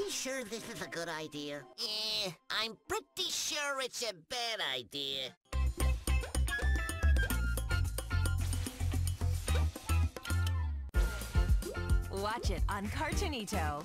really sure this is a good idea? I'm pretty sure it's a bad idea. Watch it on Cartoonito.